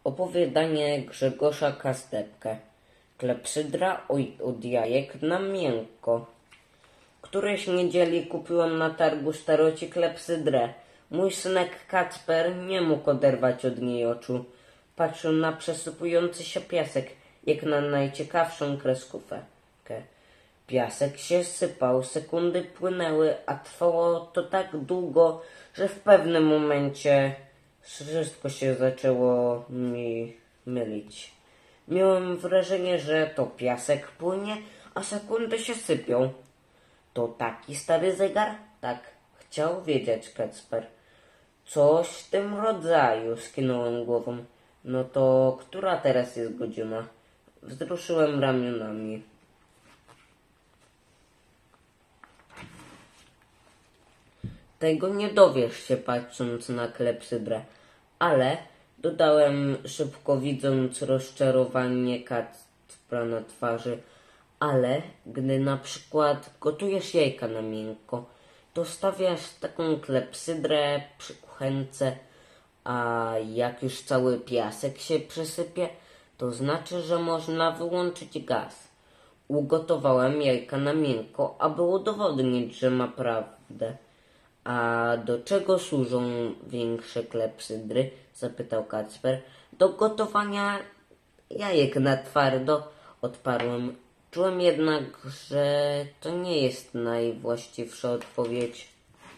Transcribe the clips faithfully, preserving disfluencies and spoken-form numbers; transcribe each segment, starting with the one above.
Opowiadanie Grzegorza Kastepkę. Klepsydra od jajek na miękko. Którejś niedzieli kupiłam na targu staroci klepsydrę. Mój synek Kacper nie mógł oderwać od niej oczu. Patrzył na przesypujący się piasek, jak na najciekawszą kreskówkę. Piasek się sypał, sekundy płynęły, a trwało to tak długo, że w pewnym momencie wszystko się zaczęło mi mylić. Miałem wrażenie, że to piasek płynie, a sekundy się sypią. To taki stary zegar? Tak, chciał wiedzieć Kacper. Coś w tym rodzaju, skinąłem głową. No to która teraz jest godzina? Wzruszyłem ramionami. Tego nie dowiesz się, patrząc na klepsydrę, ale dodałem szybko, widząc rozczarowanie Kacpra na twarzy. Ale gdy na przykład gotujesz jajka na miękko, to stawiasz taką klepsydrę przy kuchence, a jak już cały piasek się przesypie, to znaczy, że można wyłączyć gaz. Ugotowałem jajka na miękko, aby udowodnić, że ma prawdę. A do czego służą większe klepsydry? Zapytał Kacper. Do gotowania jajek na twardo, odparłem. Czułem jednak, że to nie jest najwłaściwsza odpowiedź.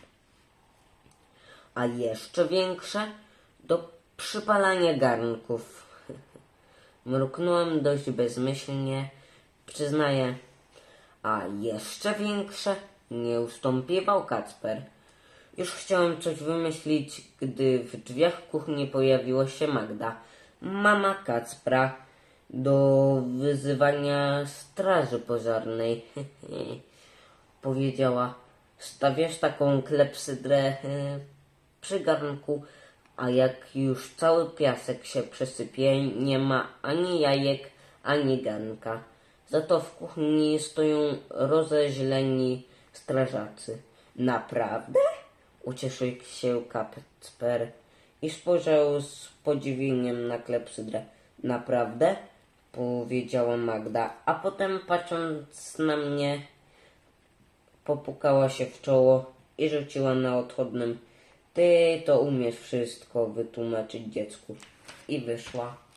A jeszcze większe? Do przypalania garnków. Mruknąłem dość bezmyślnie. Przyznaję. A jeszcze większe? Nie ustąpiewał Kacper. Już chciałem coś wymyślić, gdy w drzwiach kuchni pojawiła się Magda, mama Kacpra, do wyzywania straży pożarnej. Powiedziała, stawiasz taką klepsydrę przy garnku, a jak już cały piasek się przesypie, nie ma ani jajek, ani garnka. Za to w kuchni stoją rozeźleni strażacy. Naprawdę? Ucieszył się Kacper i spojrzał z podziwieniem na klepsydrę. Naprawdę? Powiedziała Magda, a potem patrząc na mnie popukała się w czoło i rzuciła na odchodnym. Ty to umiesz wszystko wytłumaczyć dziecku. I wyszła.